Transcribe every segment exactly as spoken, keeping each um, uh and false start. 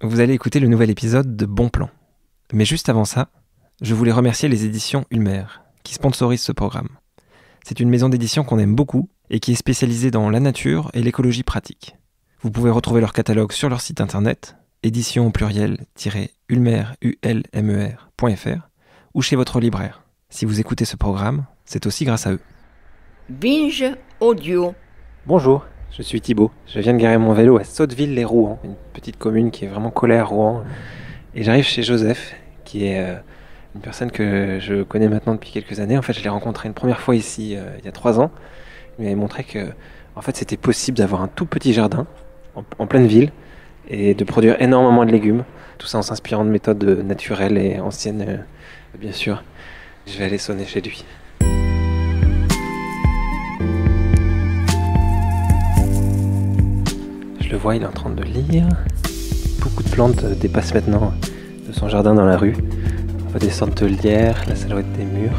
vous allez écouter le nouvel épisode de Bon Plan. Mais juste avant ça, je voulais remercier les éditions Ulmer, qui sponsorisent ce programme. C'est une maison d'édition qu'on aime beaucoup et qui est spécialisée dans la nature et l'écologie pratique. Vous pouvez retrouver leur catalogue sur leur site internet, édition au pluriel-ulmer point f r, ou chez votre libraire. Si vous écoutez ce programme, c'est aussi grâce à eux. Binge Audio. Bonjour, je suis Thibaut. Je viens de garer mon vélo à Sotteville-les-Rouen, une petite commune qui est vraiment collée à Rouen. Et j'arrive chez Joseph, qui est euh, une personne que je connais maintenant depuis quelques années. En fait, je l'ai rencontré une première fois ici, euh, il y a trois ans. Il m'avait montré que en fait, c'était possible d'avoir un tout petit jardin en, en pleine ville et de produire énormément de légumes. Tout ça en s'inspirant de méthodes naturelles et anciennes, euh, bien sûr. Je vais aller sonner chez lui. Je le vois, il est en train de lire. Beaucoup de plantes dépassent maintenant de son jardin dans la rue. On voit des sortes de lierres, la silhouette des murs.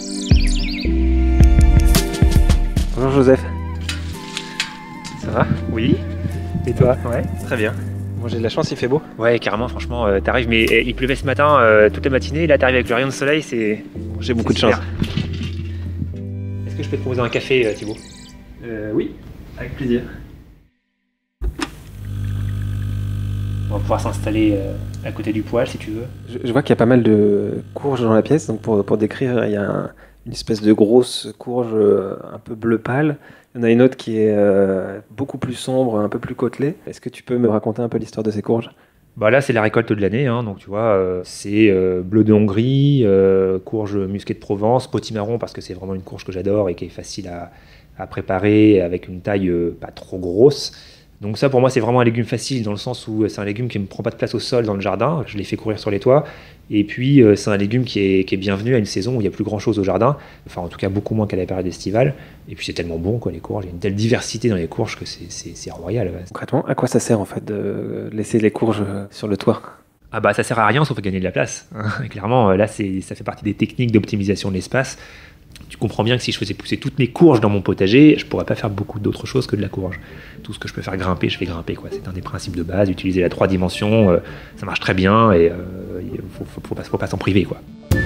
Bonjour Joseph. Ça va? Oui. Et toi? Ouais. Très bien. Bon, j'ai de la chance, il fait beau. Ouais, carrément, franchement, euh, t'arrives, mais eh, il pleuvait ce matin euh, toute la matinée, là t'arrives avec le rayon de soleil, c'est... J'ai beaucoup c'est de super. chance. Est-ce que je peux te proposer un café, euh, Thibaut? Euh, oui, avec plaisir. On va pouvoir s'installer euh, à côté du poêle, si tu veux. Je, je vois qu'il y a pas mal de courges dans la pièce. Donc pour, pour décrire, il y a un- une espèce de grosse courge euh, un peu bleu pâle. Il y en a une autre qui est euh, beaucoup plus sombre, un peu plus côtelée. Est-ce que tu peux me raconter un peu l'histoire de ces courges? Bah là, c'est la récolte de l'année, hein, donc tu vois, euh, c'est euh, bleu de Hongrie, euh, courge musquée de Provence, potimarron, parce que c'est vraiment une courge que j'adore et qui est facile à, à préparer avec une taille euh, pas trop grosse. Donc ça, pour moi, c'est vraiment un légume facile dans le sens où c'est un légume qui ne me prend pas de place au sol dans le jardin. Je les fais courir sur les toits. Et puis, euh, c'est un légume qui est, qui est bienvenu à une saison où il n'y a plus grand-chose au jardin. Enfin, en tout cas, beaucoup moins qu'à la période estivale. Et puis, c'est tellement bon, quoi, les courges. Il y a une telle diversité dans les courges que c'est, c'est, c'est royal. Ouais. Concrètement, à quoi ça sert en fait de laisser les courges euh, sur le toit? Ah bah, ça sert à rien sauf à gagner de la place. Clairement, là, c'est, ça fait partie des techniques d'optimisation de l'espace. Tu comprends bien que si je faisais pousser toutes mes courges dans mon potager, je pourrais pas faire beaucoup d'autres choses que de la courge. Tout ce que je peux faire grimper, je fais grimper, quoi. C'est un des principes de base. Utiliser la trois dimensions, euh, ça marche très bien et euh, il faut, faut, faut pas, faut pas s'en priver, quoi.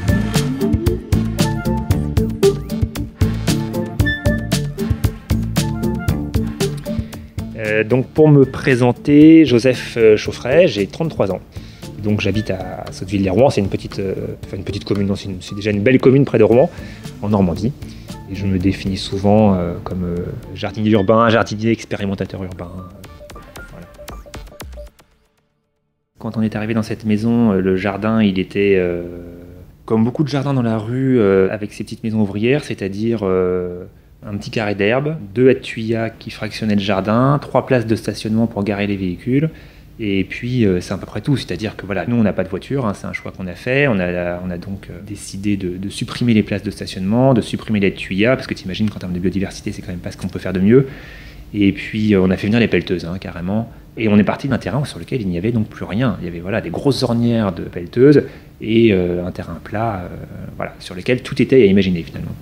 Euh, donc pour me présenter, Joseph Chauffret, j'ai trente-trois ans. Donc j'habite à Sotteville-les-Rouen, c'est une petite, euh, enfin une petite commune, non, c'est, une- c'est déjà une belle commune près de Rouen, en Normandie. Et je me définis souvent euh, comme euh, jardinier urbain, jardinier expérimentateur urbain. Voilà. Quand on est arrivé dans cette maison, euh, le jardin, il était euh, comme beaucoup de jardins dans la rue, euh, avec ces petites maisons ouvrières, c'est-à-dire euh, un petit carré d'herbe, deux haies de tuyas qui fractionnaient le jardin, trois places de stationnement pour garer les véhicules. Et puis euh, c'est à peu près tout, c'est-à-dire que voilà, nous on n'a pas de voiture, hein, c'est un choix qu'on a fait, on a, on a donc euh, décidé de, de supprimer les places de stationnement, de supprimer les tuyas, parce que tu imagines qu'en termes de biodiversité c'est quand même pas ce qu'on peut faire de mieux. Et puis euh, on a fait venir les pelleteuses, hein, carrément, et on est parti d'un terrain sur lequel il n'y avait donc plus rien. Il y avait voilà, des grosses ornières de pelleteuses et euh, un terrain plat, euh, voilà, sur lequel tout était à imaginer finalement.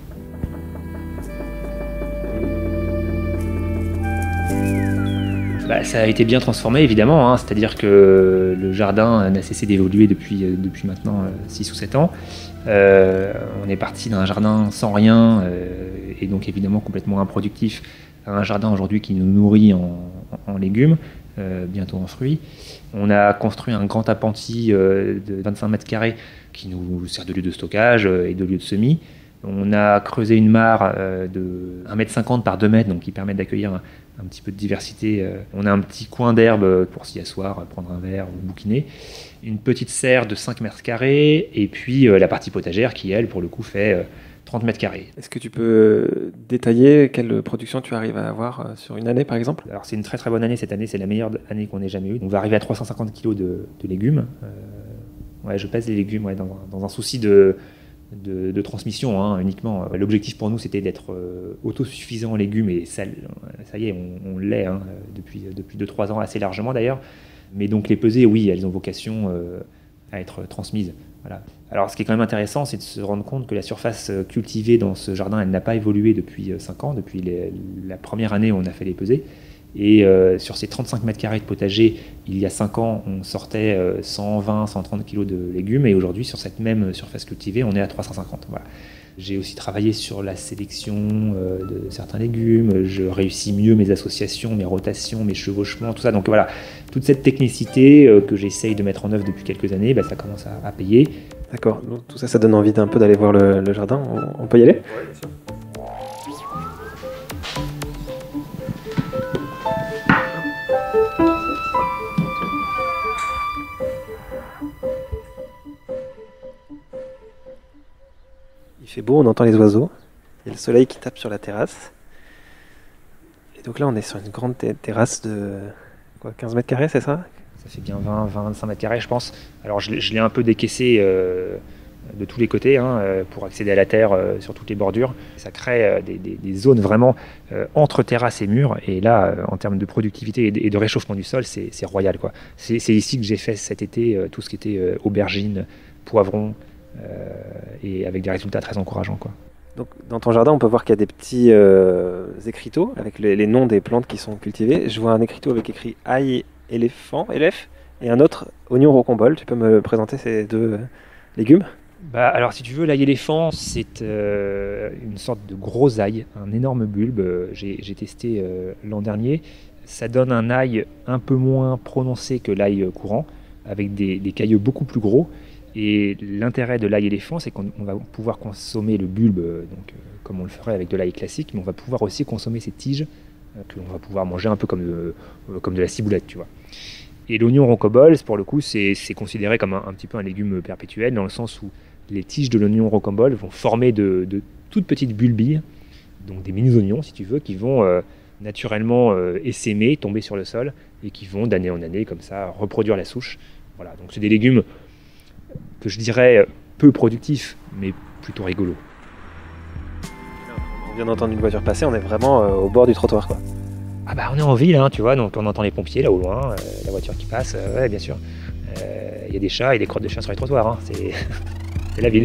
Bah, ça a été bien transformé évidemment, hein. C'est-à-dire que le jardin n'a cessé d'évoluer depuis, euh, depuis maintenant euh, six ou sept ans. Euh, on est parti d'un jardin sans rien euh, et donc évidemment complètement improductif à un jardin aujourd'hui qui nous nourrit en, en, en légumes, euh, bientôt en fruits. On a construit un grand appentis euh, de vingt-cinq mètres carrés qui nous sert de lieu de stockage euh, et de lieu de semis. On a creusé une mare euh, de un mètre cinquante par deux mètres, donc qui permet d'accueillir un, un petit peu de diversité. On a un petit coin d'herbe pour s'y asseoir, prendre un verre ou bouquiner. Une petite serre de cinq mètres carrés, et puis euh, la partie potagère qui, elle, pour le coup, fait euh, trente mètres carrés. Est-ce que tu peux détailler quelle production tu arrives à avoir euh, sur une année par exemple? Alors c'est une très très bonne année, cette année c'est la meilleure année qu'on ait jamais eue. On va arriver à trois cent cinquante kilos de, de légumes. Euh, ouais, je pèse les légumes ouais, dans, un, dans un souci de... De, de transmission hein, uniquement. L'objectif pour nous c'était d'être euh, autosuffisant en légumes et ça, ça y est, on, on l'est hein, depuis, depuis deux trois ans assez largement d'ailleurs. Mais donc les pesées, oui, elles ont vocation euh, à être transmises. Voilà. Alors ce qui est quand même intéressant, c'est de se rendre compte que la surface cultivée dans ce jardin, elle n'a pas évolué depuis cinq ans, depuis les, la première année où on a fait les pesées. Et euh, sur ces trente-cinq mètres carrés de potager, il y a cinq ans, on sortait euh, cent vingt, cent trente kilos de légumes. Et aujourd'hui, sur cette même surface cultivée, on est à trois cent cinquante. Voilà. J'ai aussi travaillé sur la sélection euh, de certains légumes. Je réussis mieux mes associations, mes rotations, mes chevauchements, tout ça. Donc voilà, toute cette technicité euh, que j'essaye de mettre en œuvre depuis quelques années, bah, ça commence à, à payer. D'accord, donc tout ça, ça donne envie d'un peu d'aller voir le, le jardin. On, on peut y aller ? Oui, bien sûr. Il fait beau, on entend les oiseaux. Il y a le soleil qui tape sur la terrasse. Et donc là, on est sur une grande t- terrasse de quoi, quinze mètres carrés, c'est ça ? Ça fait bien vingt, vingt-cinq mètres carrés, je pense. Alors je, l'ai- je l'ai un peu décaissé euh, de tous les côtés hein, euh, pour accéder à la terre euh, sur toutes les bordures. Ça crée euh, des, des- des zones vraiment euh, entre terrasse et mur. Et là, euh, en termes de productivité et de, et de réchauffement du sol, c'est, c'est royal, quoi. C'est, c'est ici que j'ai fait cet été euh, tout ce qui était euh, aubergines, poivrons, euh, et avec des résultats très encourageants, quoi. Donc, dans ton jardin, on peut voir qu'il y a des petits euh, écriteaux avec les, les noms des plantes qui sont cultivées. Je vois un écriteau avec écrit ail éléphant, élève, et un autre oignon rocambole. Tu peux me présenter ces deux euh, légumes ? Bah, alors si tu veux, l'ail éléphant, c'est euh, une sorte de gros ail, un énorme bulbe. Euh, J'ai, j'ai testé euh, l'an dernier. Ça donne un ail un peu moins prononcé que l'ail courant, avec des, des cailleux beaucoup plus gros. Et l'intérêt de l'ail éléphant, c'est qu'on on va pouvoir consommer le bulbe, euh, donc, euh, comme on le ferait avec de l'ail classique, mais on va pouvoir aussi consommer ces tiges euh, que l'on va pouvoir manger un peu comme de, euh, comme de la ciboulette, tu vois. Et l'oignon rocambole, pour le coup, c'est, c'est considéré comme un, un petit peu un légume perpétuel, dans le sens où les tiges de l'oignon rocambole vont former de, de toutes petites bulbilles, donc des mini-oignons, si tu veux, qui vont euh, naturellement euh, essaimer, tomber sur le sol, et qui vont d'année en année, comme ça, reproduire la souche. Voilà, donc c'est des légumes que je dirais peu productifs, mais plutôt rigolos. On vient d'entendre une voiture passer, on est vraiment euh, au bord du trottoir, quoi. Ah bah on est en ville, hein, tu vois, donc on entend les pompiers là au loin, euh, la voiture qui passe, euh, ouais bien sûr. Il y a des chats et des crottes de chiens sur les trottoirs, hein, c'est... c'est la ville.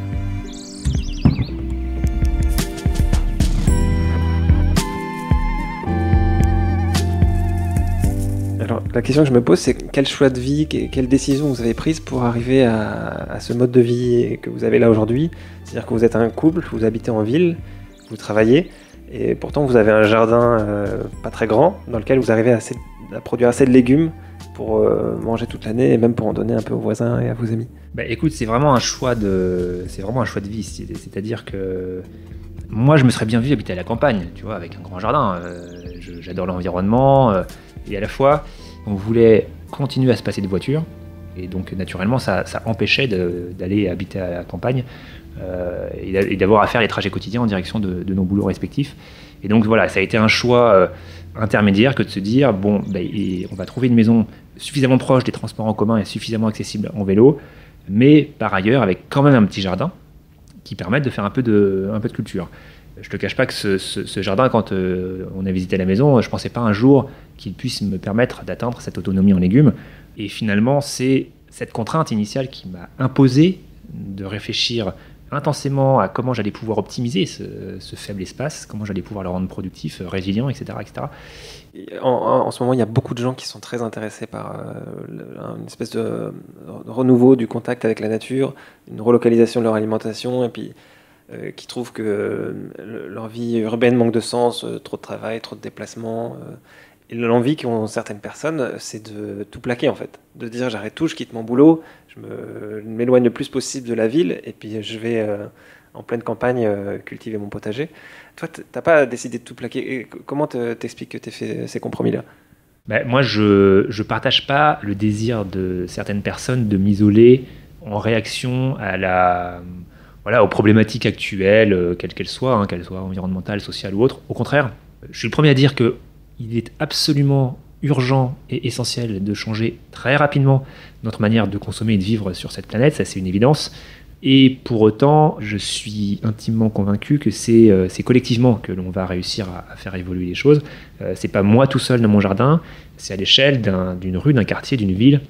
Alors, la question que je me pose, c'est quel choix de vie, que- quelle décision vous avez prise pour arriver à, à ce mode de vie que vous avez là aujourd'hui ? C'est-à-dire que vous êtes un couple, vous habitez en ville, vous travaillez, et pourtant vous avez un jardin euh, pas très grand, dans lequel vous arrivez à, assez- à produire assez de légumes pour euh, manger toute l'année, et même pour en donner un peu aux voisins et à vos amis. Bah écoute, c'est vraiment un choix de, c'est vraiment un choix de vie, c'est- c'est-à-dire que moi je me serais bien vu habiter à la campagne, tu vois, avec un grand jardin. Euh, je- j'adore l'environnement, euh, et à la fois on voulait continuer à se passer de voitures, et donc naturellement ça, ça empêchait de- d'aller habiter à la campagne euh, et d'a- et d'avoir à faire les trajets quotidiens en direction de, de nos boulots respectifs. Et donc voilà, ça a été un choix euh, intermédiaire que de se dire bon, bah, et on va trouver une maison suffisamment proche des transports en commun et suffisamment accessible en vélo, mais par ailleurs avec quand même un petit jardin qui permette de faire un peu de, un peu de culture. Je te cache pas que ce, ce- ce jardin, quand euh, on a visité la maison, je pensais pas un jour qu'il puisse me permettre d'atteindre cette autonomie en légumes. Et finalement, c'est cette contrainte initiale qui m'a imposé de réfléchir intensément à comment j'allais pouvoir optimiser ce, ce faible espace, comment j'allais pouvoir le rendre productif, résilient, et cetera, et cetera. Et En, en- en ce moment, il y a beaucoup de gens qui sont très intéressés par euh, le- une espèce de, de renouveau du contact avec la nature, une relocalisation de leur alimentation, et puis euh, qui trouvent que euh, le- leur vie urbaine manque de sens, euh, trop de travail, trop de déplacements. euh, et l'envie qu'ont certaines personnes, c'est de tout plaquer en fait, de dire j'arrête tout, je quitte mon boulot, je me- je m'éloigne le plus possible de la ville, et puis je vais euh, en pleine campagne euh, cultiver mon potager. Toi, t- t'as pas décidé de tout plaquer. Et c- comment te- t'expliques que tu fait ces compromis-là ? Ben, moi, je ne partage pas le désir de certaines personnes de m'isoler en réaction à la, voilà, aux problématiques actuelles, euh, quelles qu'elles soient, hein, qu'elles soient environnementales, sociales ou autres. Au contraire, je suis le premier à dire qu'il est absolument urgent et essentiel de changer très rapidement notre manière de consommer et de vivre sur cette planète, ça c'est une évidence. Et pour autant, je suis intimement convaincu que c'est, euh, c'est collectivement que l'on va réussir à, à faire évoluer les choses. Euh, c'est pas moi tout seul dans mon jardin, c'est à l'échelle d'un, d'une rue, d'un quartier, d'une ville.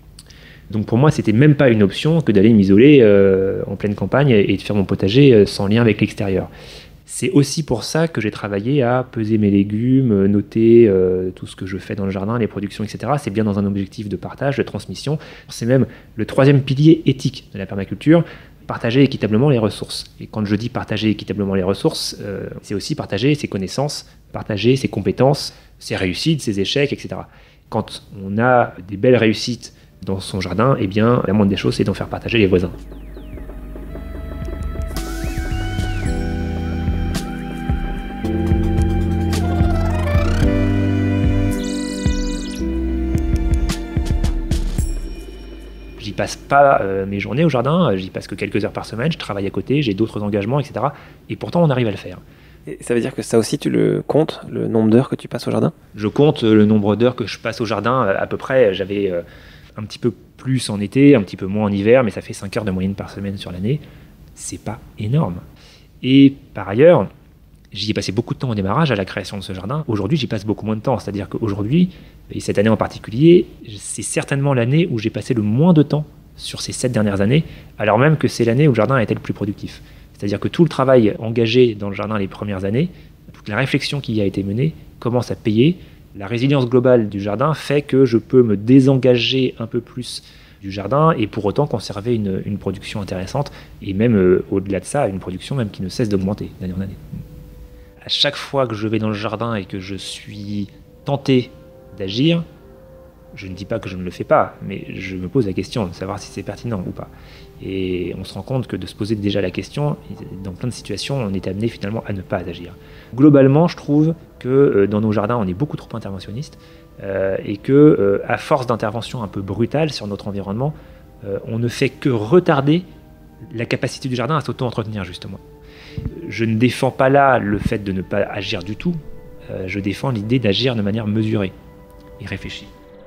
Donc pour moi, c'était même pas une option que d'aller m'isoler euh, en pleine campagne et, et de faire mon potager euh, sans lien avec l'extérieur. C'est aussi pour ça que j'ai travaillé à peser mes légumes, noter euh, tout ce que je fais dans le jardin, les productions, et cetera. C'est bien dans un objectif de partage, de transmission. C'est même le troisième pilier éthique de la permaculture, partager équitablement les ressources. Et quand je dis partager équitablement les ressources, euh, c'est aussi partager ses connaissances, partager ses compétences, ses réussites, ses échecs, et cetera. Quand on a des belles réussites dans son jardin, eh bien, la moindre des choses, c'est d'en faire partager les voisins. J'y passe pas euh, mes journées au jardin, j'y passe que quelques heures par semaine, je travaille à côté, j'ai d'autres engagements, et cetera. Et pourtant, on arrive à le faire. Et ça veut dire que ça aussi, tu le comptes, le nombre d'heures que tu passes au jardin? Je compte le nombre d'heures que je passe au jardin, à peu près. J'avais euh, un petit peu plus en été, un petit peu moins en hiver, mais ça fait cinq heures de moyenne par semaine sur l'année. C'est pas énorme. Et par ailleurs, j'y ai passé beaucoup de temps au démarrage, à la création de ce jardin. Aujourd'hui, j'y passe beaucoup moins de temps. C'est-à-dire qu'aujourd'hui, et cette année en particulier, c'est certainement l'année où j'ai passé le moins de temps sur ces sept dernières années, alors même que c'est l'année où le jardin a été le plus productif. C'est-à-dire que tout le travail engagé dans le jardin les premières années, toute la réflexion qui y a été menée, commence à payer. La résilience globale du jardin fait que je peux me désengager un peu plus du jardin et pour autant conserver une, une production intéressante et même euh, au-delà de ça, une production même qui ne cesse d'augmenter d'année en année. À chaque fois que je vais dans le jardin et que je suis tenté d'agir, je ne dis pas que je ne le fais pas, mais je me pose la question de savoir si c'est pertinent ou pas. Et on se rend compte que de se poser déjà la question, dans plein de situations, on est amené finalement à ne pas agir. Globalement, je trouve que euh, dans nos jardins, on est beaucoup trop interventionniste euh, et que, euh, à force d'intervention un peu brutale sur notre environnement, euh, on ne fait que retarder la capacité du jardin à s'auto-entretenir, justement. Je ne défends pas là le fait de ne pas agir du tout, euh, je défends l'idée d'agir de manière mesurée et réfléchie.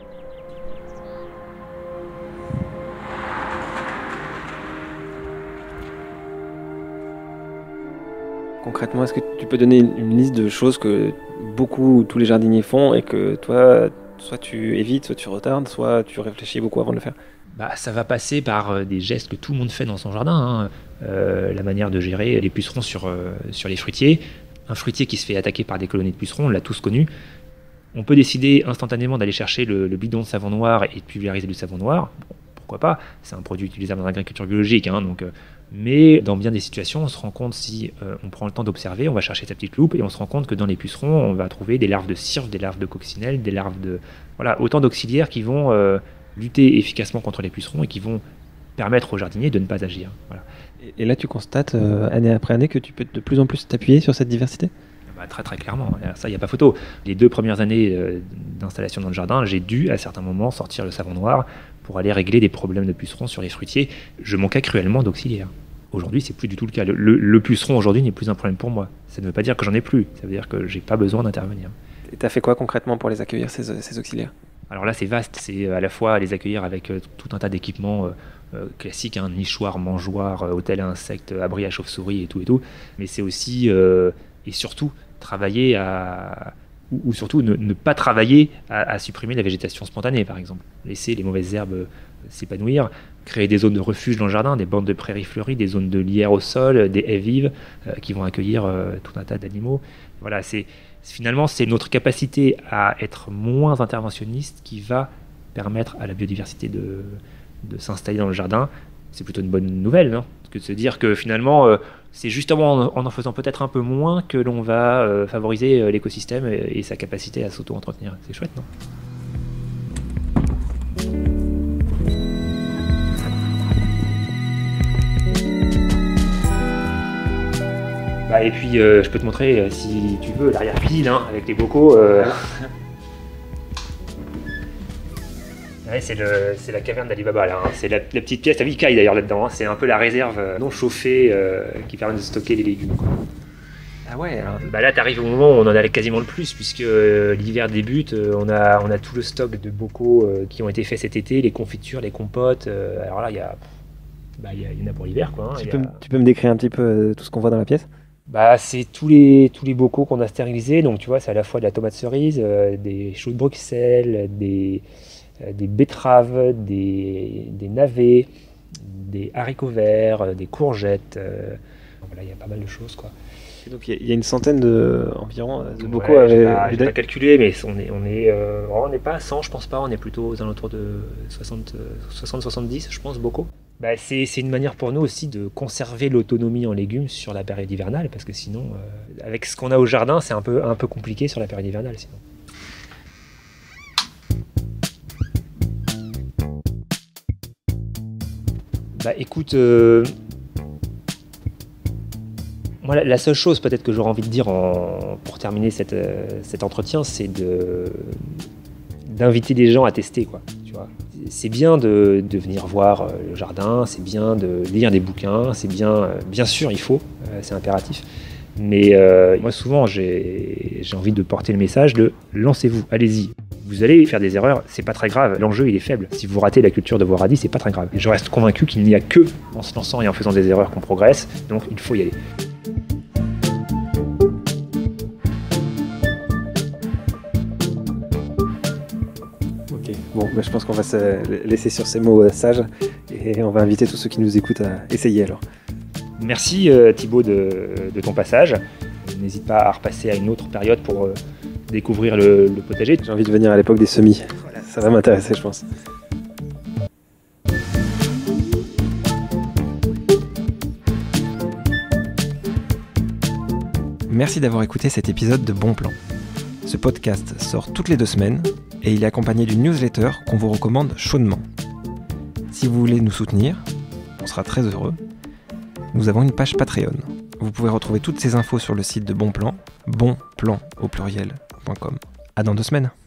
Concrètement, est-ce que tu peux donner une liste de choses que beaucoup, tous les jardiniers font et que toi, soit tu évites, soit tu retardes, soit tu réfléchis beaucoup avant de le faire? Bah, ça va passer par des gestes que tout le monde fait dans son jardin, hein. Euh, la manière de gérer les pucerons sur, euh, sur les fruitiers. Un fruitier qui se fait attaquer par des colonies de pucerons, on l'a tous connu. On peut décider instantanément d'aller chercher le, le bidon de savon noir et de pulvériser du savon noir. Bon, pourquoi pas, c'est un produit utilisable dans l'agriculture biologique, hein, donc, euh, mais dans bien des situations, on se rend compte, si euh, on prend le temps d'observer, on va chercher sa petite loupe et on se rend compte que dans les pucerons, on va trouver des larves de cirque, des larves de coccinelle, des larves de... Voilà, autant d'auxiliaires qui vont euh, lutter efficacement contre les pucerons et qui vont permettre aux jardiniers de ne pas agir. Voilà. Et là, tu constates, euh, année après année, que tu peux de plus en plus t'appuyer sur cette diversité? Bah, très très clairement, ça il n'y a pas photo. Les deux premières années euh, d'installation dans le jardin, j'ai dû à certains moments sortir le savon noir pour aller régler des problèmes de pucerons sur les fruitiers. Je manquais cruellement d'auxiliaires. Aujourd'hui, c'est plus du tout le cas. Le, le, le puceron aujourd'hui n'est plus un problème pour moi. Ça ne veut pas dire que j'en ai plus, ça veut dire que j'ai pas besoin d'intervenir. Et tu as fait quoi concrètement pour les accueillir, ces, ces auxiliaires? Alors là, c'est vaste, c'est à la fois les accueillir avec euh, tout un tas d'équipements euh, euh, classiques, hein, nichoirs, mangeoires, euh, hôtel à insectes, abri à chauves-souris et tout et tout, mais c'est aussi euh, et surtout travailler à ou, ou surtout ne, ne pas travailler à, à supprimer la végétation spontanée, par exemple, laisser les mauvaises herbes euh, s'épanouir, créer des zones de refuge dans le jardin, des bandes de prairies fleuries, des zones de lierre au sol, des haies vives euh, qui vont accueillir euh, tout un tas d'animaux. Voilà, c'est finalement c'est notre capacité à être moins interventionniste qui va permettre à la biodiversité de, de s'installer dans le jardin. C'est plutôt une bonne nouvelle, non? Que de se dire que finalement euh, c'est justement en, en en faisant peut-être un peu moins que l'on va euh, favoriser euh, l'écosystème et, et sa capacité à s'auto-entretenir. C'est chouette, non? Bah, et puis euh, je peux te montrer, euh, si tu veux, l'arrière-pile, hein, avec les bocaux. Euh... Ouais, c'est, le, c'est la caverne d'Ali Baba, là, hein. C'est la, la petite pièce, t'as vu, il caille d'ailleurs là-dedans, hein. C'est un peu la réserve euh, non chauffée euh, qui permet de stocker les légumes, quoi. Ah ouais, alors... Bah là, t'arrives au moment où on en a quasiment le plus, puisque euh, l'hiver débute, euh, on, a, on a tout le stock de bocaux euh, qui ont été faits cet été, les confitures, les compotes. Euh, alors là, il y, bah, y, y en a pour l'hiver, quoi. Hein. Tu, Y peux, a... tu peux me décrire un petit peu euh, tout ce qu'on voit dans la pièce? Bah, c'est tous les, tous les bocaux qu'on a stérilisés, donc tu vois, c'est à la fois de la tomate cerise, euh, des choux de Bruxelles, des, euh, des betteraves, des, des navets, des haricots verts, euh, des courgettes. Euh, voilà, il y a pas mal de choses, quoi. Donc il y, y a une centaine de, environ de bocaux ouais, avec. J'ai pas, j'ai pas calculé, mais on est, on est, euh, on n'est pas à cent, je pense pas. On est plutôt aux alentours de soixante soixante-dix, je pense, bocaux. Bah, c'est, c'est une manière pour nous aussi de conserver l'autonomie en légumes sur la période hivernale, parce que sinon, euh, avec ce qu'on a au jardin, c'est un peu, un peu compliqué sur la période hivernale. Sinon. Bah écoute, euh, moi la, la seule chose peut-être que j'aurais envie de dire en, pour terminer cette, euh, cet entretien, c'est de, d'inviter des gens à tester, quoi. Tu vois. C'est bien de, de venir voir euh, le jardin, c'est bien de lire des bouquins, c'est bien, euh, bien sûr il faut, euh, c'est impératif. Mais euh, moi souvent j'ai, j'ai envie de porter le message de lancez-vous, allez-y. Vous allez faire des erreurs, c'est pas très grave, l'enjeu il est faible. Si vous ratez la culture de vos radis, c'est pas très grave. Et je reste convaincu qu'il n'y a que en se lançant et en faisant des erreurs qu'on progresse, donc il faut y aller. Ok, bon, bah, je pense qu'on va se laisser sur ces mots euh, sages et on va inviter tous ceux qui nous écoutent à essayer alors. Merci euh, Thibaut de, de ton passage. N'hésite pas à repasser à une autre période pour euh, découvrir le, le potager. J'ai envie de venir à l'époque des semis. Voilà. Ça va m'intéresser, je pense. Merci d'avoir écouté cet épisode de Bon Plan. Ce podcast sort toutes les deux semaines et il est accompagné d'une newsletter qu'on vous recommande chaudement. Si vous voulez nous soutenir, on sera très heureux. Nous avons une page Patreon. Vous pouvez retrouver toutes ces infos sur le site de Bon Plan, bonplan au pluriel point com. À dans deux semaines.